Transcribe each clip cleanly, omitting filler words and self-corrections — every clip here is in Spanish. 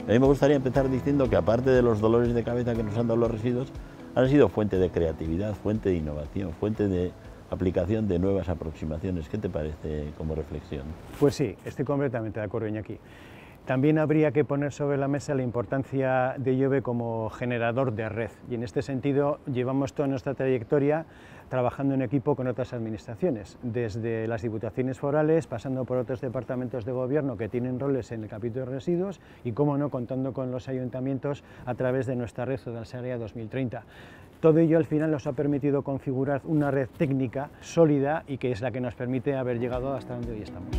A mí me gustaría empezar diciendo que aparte de los dolores de cabeza que nos han dado los residuos, han sido fuente de creatividad, fuente de innovación, fuente de aplicación de nuevas aproximaciones. ¿Qué te parece como reflexión? Pues sí, estoy completamente de acuerdo, Iñaki. También habría que poner sobre la mesa la importancia de IOBE como generador de red, y en este sentido llevamos toda nuestra trayectoria trabajando en equipo con otras administraciones, desde las diputaciones forales, pasando por otros departamentos de gobierno que tienen roles en el capítulo de residuos y, cómo no, contando con los ayuntamientos a través de nuestra red Udalsarea 2030. Todo ello al final nos ha permitido configurar una red técnica sólida y que es la que nos permite haber llegado hasta donde hoy estamos.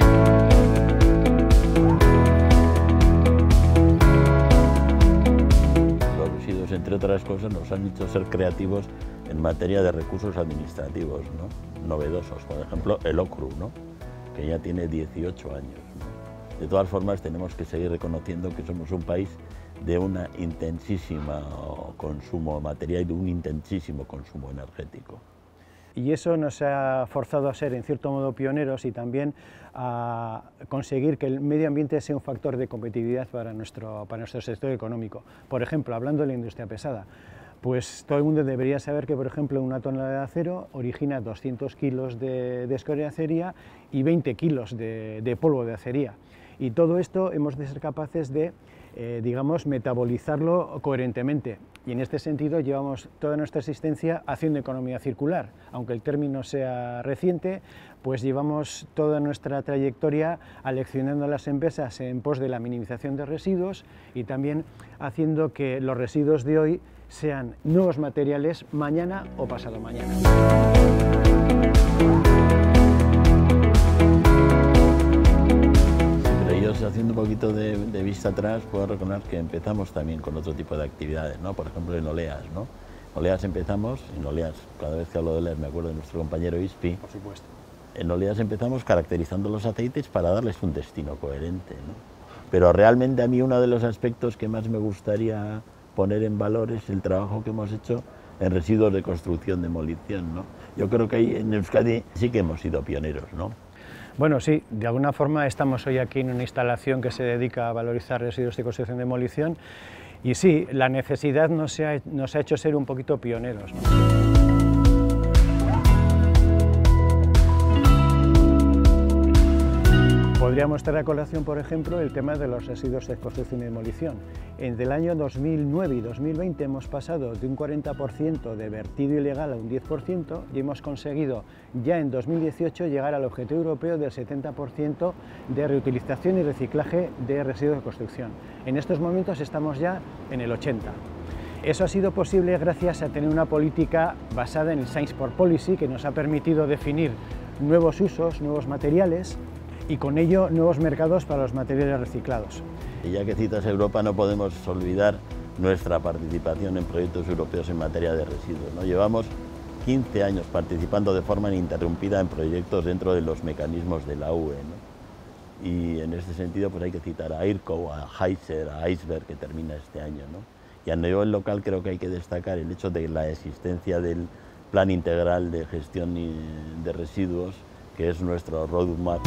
Los residuos, entre otras cosas, nos han hecho ser creativos en materia de recursos administrativos, ¿no?, novedosos. Por ejemplo, el OCRU, ¿no?, que ya tiene 18 años, ¿no? De todas formas, tenemos que seguir reconociendo que somos un país de un intensísimo consumo material y de un intensísimo consumo energético. Y eso nos ha forzado a ser, en cierto modo, pioneros y también a conseguir que el medio ambiente sea un factor de competitividad para nuestro sector económico. Por ejemplo, hablando de la industria pesada, pues todo el mundo debería saber que, por ejemplo, una tonelada de acero origina 200 kilos de escoria de acería y 20 kilos de polvo de acería. Y todo esto hemos de ser capaces de, digamos, metabolizarlo coherentemente. Y en este sentido llevamos toda nuestra existencia haciendo economía circular. Aunque el término sea reciente, pues llevamos toda nuestra trayectoria aleccionando a las empresas en pos de la minimización de residuos y también haciendo que los residuos de hoy sean nuevos materiales mañana o pasado mañana. Haciendo un poquito de vista atrás, puedo reconocer que empezamos también con otro tipo de actividades, ¿no? Por ejemplo, en Oleas, ¿no? Oleas empezamos, en Oleas, cada vez que hablo de Oleas me acuerdo de nuestro compañero Ispi. Por supuesto. En Oleas empezamos caracterizando los aceites para darles un destino coherente, ¿no? Pero realmente a mí uno de los aspectos que más me gustaría poner en valor es el trabajo que hemos hecho en residuos de construcción-demolición, ¿no? Yo creo que ahí en Euskadi sí que hemos sido pioneros, ¿no? Bueno, sí, de alguna forma estamos hoy aquí en una instalación que se dedica a valorizar residuos de construcción y demolición y sí, la necesidad nos ha hecho ser un poquito pioneros, ¿no? Podríamos traer a colación, por ejemplo, el tema de los residuos de construcción y demolición. Entre el año 2009 y 2020 hemos pasado de un 40% de vertido ilegal a un 10% y hemos conseguido ya en 2018 llegar al objetivo europeo del 70% de reutilización y reciclaje de residuos de construcción. En estos momentos estamos ya en el 80%. Eso ha sido posible gracias a tener una política basada en el Science for Policy que nos ha permitido definir nuevos usos, nuevos materiales, y con ello nuevos mercados para los materiales reciclados. Y ya que citas Europa, no podemos olvidar nuestra participación en proyectos europeos en materia de residuos, ¿no? Llevamos 15 años participando de forma ininterrumpida en proyectos dentro de los mecanismos de la UE, ¿no? Y en este sentido pues hay que citar a IRCO, a Heiser, a Iceberg, que termina este año, ¿no? Y a nivel local creo que hay que destacar el hecho de la existencia del Plan Integral de Gestión de Residuos, que es nuestro roadmap.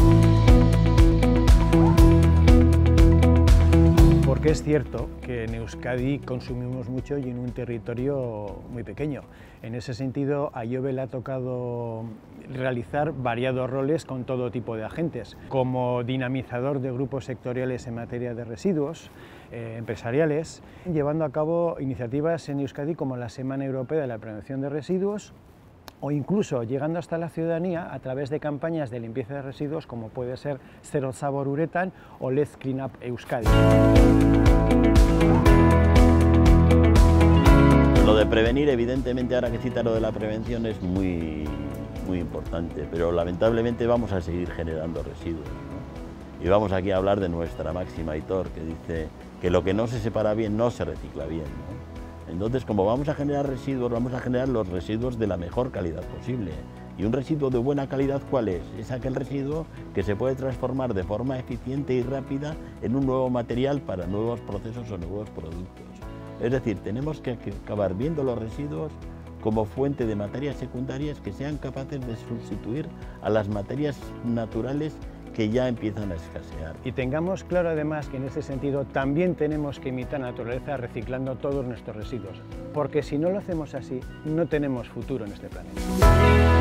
Porque es cierto que en Euskadi consumimos mucho y en un territorio muy pequeño. En ese sentido, a IOBE le ha tocado realizar variados roles con todo tipo de agentes, como dinamizador de grupos sectoriales en materia de residuos, empresariales, llevando a cabo iniciativas en Euskadi como la Semana Europea de la Prevención de Residuos, o incluso llegando hasta la ciudadanía a través de campañas de limpieza de residuos como puede ser Zero Zabor Uretan o Let's Clean Up Euskadi. Lo de prevenir, evidentemente, ahora que cita lo de la prevención, es muy importante, pero lamentablemente vamos a seguir generando residuos, ¿no? Y vamos aquí a hablar de nuestra máxima Aitor, que dice que lo que no se separa bien no se recicla bien, ¿no? Entonces, como vamos a generar residuos, vamos a generar los residuos de la mejor calidad posible. ¿Y un residuo de buena calidad cuál es? Es aquel residuo que se puede transformar de forma eficiente y rápida en un nuevo material para nuevos procesos o nuevos productos. Es decir, tenemos que acabar viendo los residuos como fuente de materias secundarias que sean capaces de sustituir a las materias naturales que ya empiezan a escasear. Y tengamos claro además que en ese sentido también tenemos que imitar la naturaleza reciclando todos nuestros residuos, porque si no lo hacemos así, no tenemos futuro en este planeta.